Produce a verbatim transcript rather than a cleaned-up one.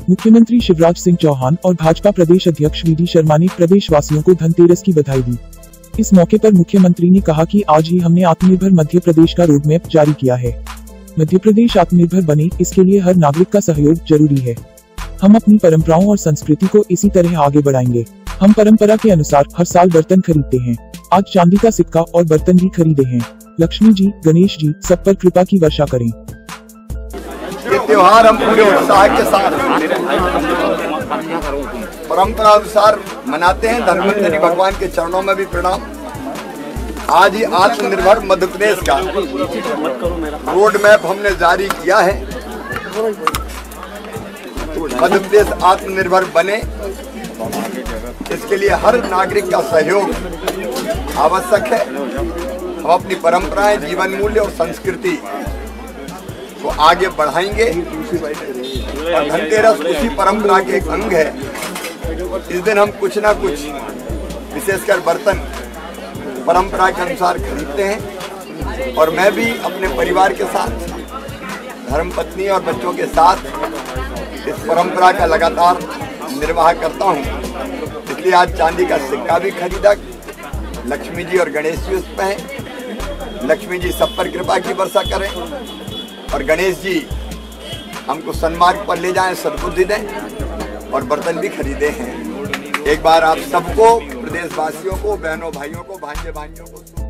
मुख्यमंत्री शिवराज सिंह चौहान और भाजपा प्रदेश अध्यक्ष वी डी शर्मा ने प्रदेशवासियों को धनतेरस की बधाई दी। इस मौके पर मुख्यमंत्री ने कहा कि आज ही हमने आत्मनिर्भर मध्य प्रदेश का रोड मैप जारी किया है। मध्य प्रदेश आत्मनिर्भर बने, इसके लिए हर नागरिक का सहयोग जरूरी है। हम अपनी परंपराओं और संस्कृति को इसी तरह आगे बढ़ाएंगे। हम परंपरा के अनुसार हर साल बर्तन खरीदते हैं। आज चांदी का सिक्का और बर्तन भी खरीदे हैं। लक्ष्मी जी, गणेश जी सब पर कृपा की वर्षा करें। ये त्योहार हम पूरे उत्साह के साथ परंपरा अनुसार मनाते हैं। धन्वंतरी भगवान के चरणों में भी प्रणाम। आज ही आत्मनिर्भर मध्य प्रदेश का रोड मैप हमने जारी किया है। मध्य प्रदेश आत्मनिर्भर बने, इसके लिए हर नागरिक का सहयोग आवश्यक है। हम अपनी परंपराएं, जीवन मूल्य और संस्कृति को आगे बढ़ाएंगे और धनतेरस उसी परंपरा के एक अंग है। इस दिन हम कुछ ना कुछ विशेषकर बर्तन परंपरा के अनुसार खरीदते हैं और मैं भी अपने परिवार के साथ, धर्मपत्नी और बच्चों के साथ इस परंपरा का लगातार निर्वाह करता हूं। इसलिए आज चांदी का सिक्का भी खरीदा। लक्ष्मी जी और गणेश जी उस पर हैं। लक्ष्मी जी सब पर कृपा की वर्षा करें और गणेश जी हमको सन्मार्ग पर ले जाएं, सद्बुद्धि दें और बर्तन भी खरीदे हैं। एक बार आप सबको, प्रदेशवासियों को, बहनों भाइयों को, भांजे भांजियों को